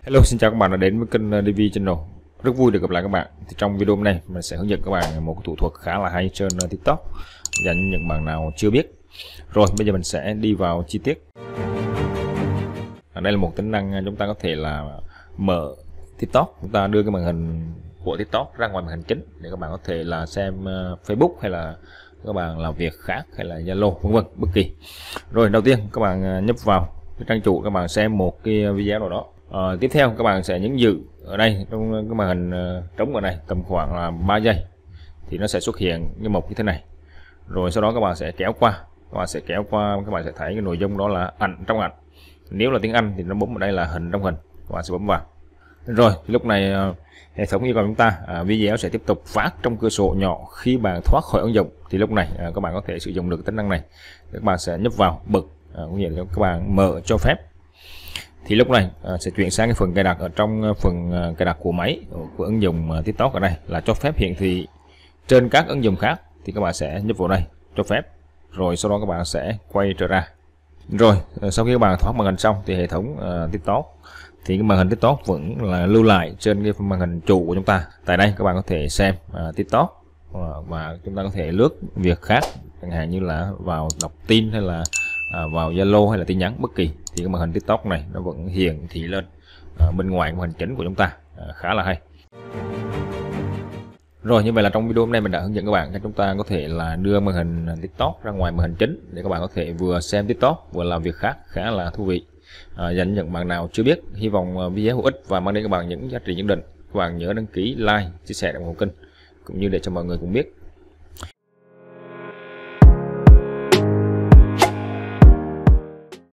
Hello, xin chào các bạn đã đến với kênh DV Channel. Rất vui được gặp lại các bạn. Thì trong video hôm nay mình sẽ hướng dẫn các bạn một thủ thuật khá là hay trên TikTok dành cho những bạn nào chưa biết. Rồi bây giờ mình sẽ đi vào chi tiết. Đây là một tính năng chúng ta có thể là mở TikTok, chúng ta đưa cái màn hình của TikTok ra ngoài màn hình chính để các bạn có thể là xem Facebook hay là các bạn làm việc khác hay là Zalo vân vân bất kỳ. Rồi đầu tiên các bạn nhấp vào cái trang chủ, các bạn xem một cái video nào đó. Tiếp theo các bạn sẽ nhấn giữ ở đây trong cái màn hình trống ở này tầm khoảng là 3 giây thì nó sẽ xuất hiện như một như thế này. Rồi sau đó các bạn sẽ kéo qua, các bạn sẽ thấy cái nội dung đó là ảnh trong ảnh. Nếu là tiếng Anh thì nó bấm ở đây là hình trong hình, các bạn sẽ bấm vào. Rồi thì lúc này hệ thống yêu cầu chúng ta video sẽ tiếp tục phát trong cửa sổ nhỏ khi bạn thoát khỏi ứng dụng. Thì lúc này các bạn có thể sử dụng được tính năng này. Các bạn sẽ nhấp vào bật, cũng như là các bạn mở cho phép. Thì lúc này sẽ chuyển sang cái phần cài đặt. Ở trong phần cài đặt của máy của ứng dụng TikTok ở đây là cho phép hiển thị trên các ứng dụng khác, thì các bạn sẽ nhấp vào đây cho phép, rồi sau đó các bạn sẽ quay trở ra. Rồi sau khi các bạn thoát màn hình xong thì hệ thống TikTok thì cái màn hình TikTok vẫn là lưu lại trên cái màn hình chủ của chúng ta. Tại đây các bạn có thể xem TikTok và chúng ta có thể lướt việc khác, chẳng hạn như là vào đọc tin hay là vào Zalo hay là tin nhắn bất kỳ, thì cái màn hình TikTok này nó vẫn hiển thị lên bên ngoài màn hình chính của chúng ta, khá là hay. Rồi như vậy là trong video hôm nay mình đã hướng dẫn các bạn cách chúng ta có thể là đưa màn hình TikTok ra ngoài màn hình chính để các bạn có thể vừa xem TikTok vừa làm việc khác, khá là thú vị. Dành những bạn nào chưa biết, hy vọng video hữu ích và mang đến các bạn những giá trị nhất định. Các bạn nhớ đăng ký, like, chia sẻ ủng hộ kênh cũng như để cho mọi người cùng biết.